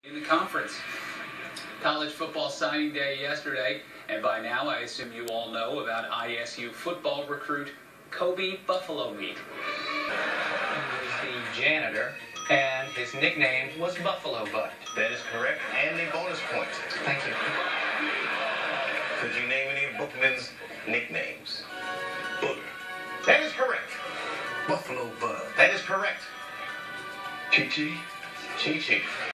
In the conference. College football signing day yesterday, and by now I assume you all know about ISU football recruit Kobe Buffalo Meat. He was the janitor, and his nickname was Buffalo Butt. That is correct, and a bonus point. Thank you. Could you name any of Bookman's nicknames? Booger. That is correct. Buffalo Bud. That is correct. Chi-Chi. Chi-Chi.